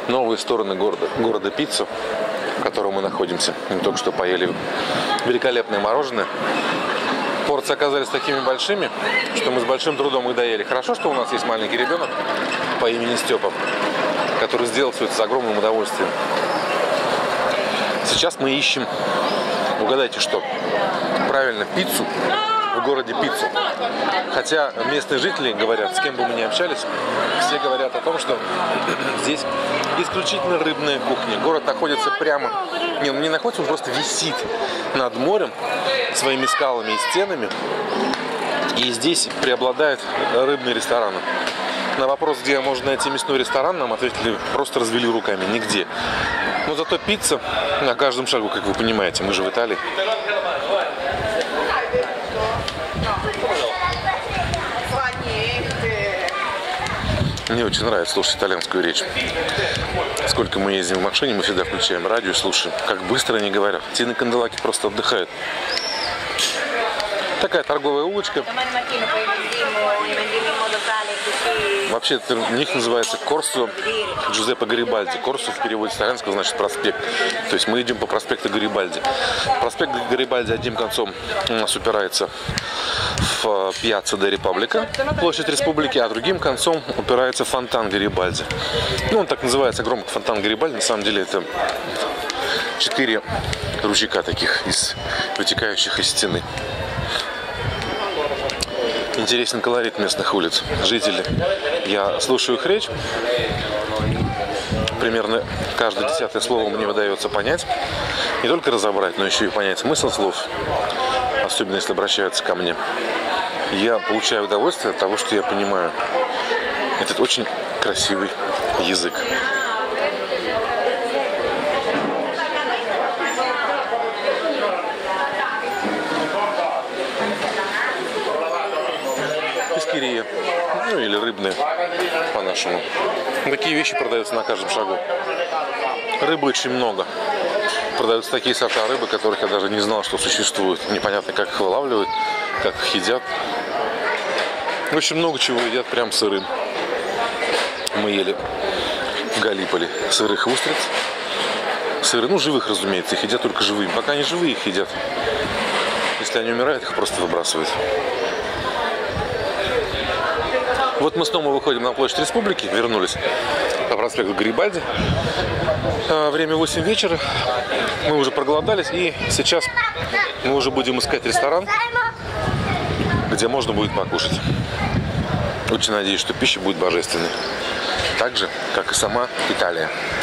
новые стороны города Пицца, в котором мы находимся. Мы только что поели великолепное мороженое. Порции оказались такими большими, что мы с большим трудом их доели. Хорошо, что у нас есть маленький ребенок по имени Степа, который сделал все это с огромным удовольствием. Сейчас мы ищем, угадайте что, правильно, пиццу в городе Пиццу. Хотя местные жители говорят, с кем бы мы ни общались, все говорят о том, что здесь исключительно рыбная кухня. Город находится прямо, он не находится, он просто висит над морем своими скалами и стенами. И здесь преобладают рыбные рестораны. На вопрос, где можно найти мясной ресторан, нам ответили, просто развели руками, нигде. Но зато пицца на каждом шагу, как вы понимаете, мы же в Италии. Мне очень нравится слушать итальянскую речь. Сколько мы ездим в машине, мы всегда включаем радио и слушаем, как быстро они говорят. Те на канделаке просто отдыхают. Такая торговая улочка. Вообще, это у них называется Корсо Джузеппе Гарибальди. Корсо в переводе с итальянского значит проспект. То есть мы идем по проспекту Гарибальди. Проспект Гарибальди одним концом у нас упирается в Пьяцца де Република, площадь Республики, а другим концом упирается в фонтан Гарибальди. Ну, он так называется громко, фонтан Гарибальди. На самом деле это 4 ручейка таких, вытекающих из стены. Интересен колорит местных улиц. Жители, я слушаю их речь. Примерно каждое 10-е слово мне удается понять. Не только разобрать, но еще и понять смысл слов. Особенно если обращаются ко мне. Я получаю удовольствие от того, что я понимаю этот очень красивый язык. Пескерия, ну или рыбные, по-нашему. Такие вещи продаются на каждом шагу. Рыбы очень много. Продаются такие сорта рыбы, которых я даже не знал, что существуют. Непонятно, как их вылавливают, как их едят. Очень много чего едят прям сырым. Мы ели в Галиполи сырых устриц. Сыры, ну живых, разумеется, их едят только живыми. Пока они живые, их едят. Если они умирают, их просто выбрасывают. Вот мы снова выходим на площадь Республики, вернулись по проспекту Гарибальди. Время 8 вечера, мы уже проголодались, и сейчас мы уже будем искать ресторан, где можно будет покушать. Очень надеюсь, что пища будет божественной, так же, как и сама Италия.